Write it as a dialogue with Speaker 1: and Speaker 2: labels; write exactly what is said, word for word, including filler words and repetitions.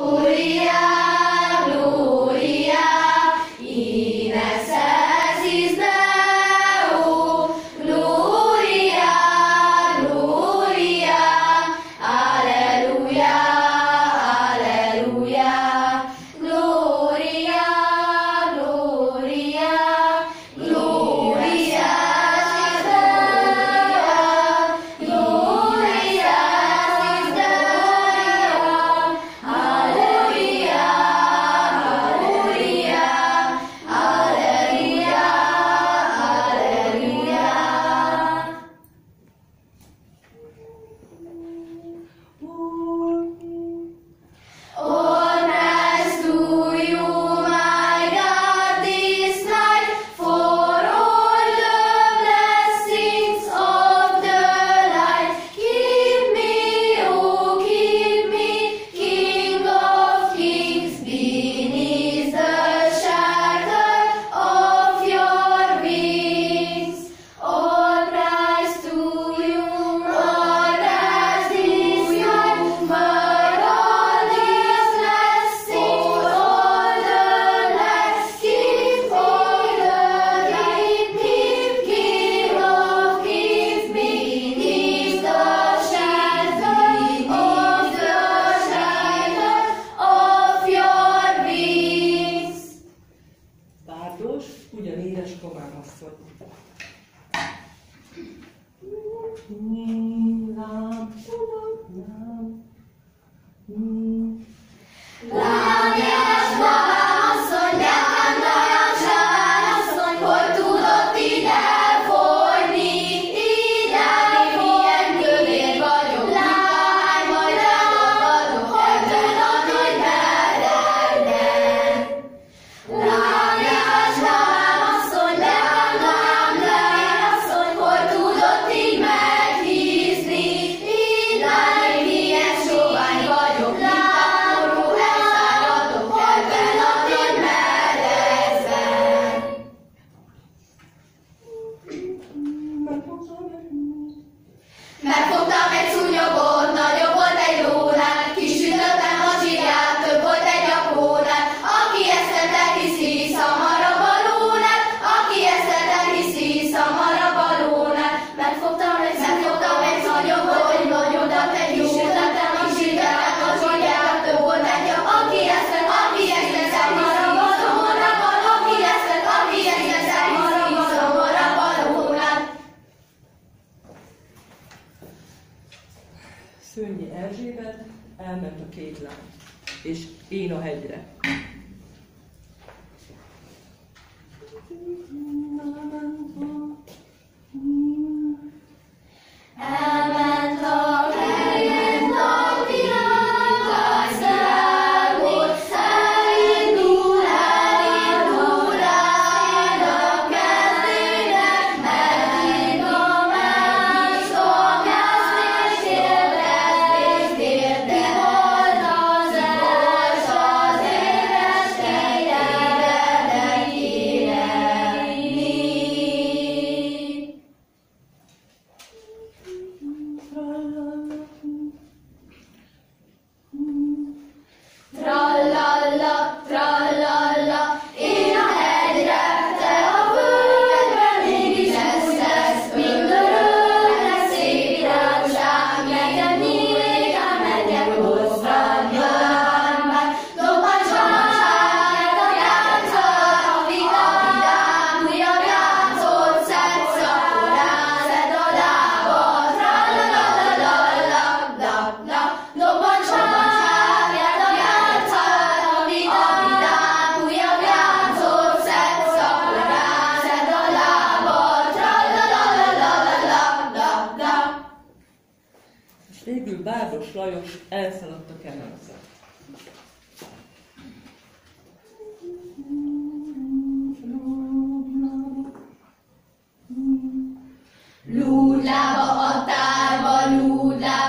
Speaker 1: Szőnyi Erzsébet elment a két lány, és én a hegyre.
Speaker 2: Elment a helyen a világ, elmúlt, elindul, elindul, elindul, kezdőnek, meddig a mászom, ezt és kérdez, és kérdez, mi volt az els, az édes kegyelmet kérni. Trallalla, trallalla, én a hegyre, te a földre, mégis ezt lesz, mindörökre szép királyság, neked nyílik, ám megyek hozzám, jármát, dobbacsánság, a játszat, a vidám, újabb játszott, szedsz a korán, szedd a lábad, trallala, la, dobbacsánság, a játszat, a vidám, újabb játszott, szedsz a korán, szedd a lábad, trallala, la.
Speaker 1: És végül Bárdos Lajos elszaladt a kemencet.
Speaker 2: Lúdlába a tárba, lúdlába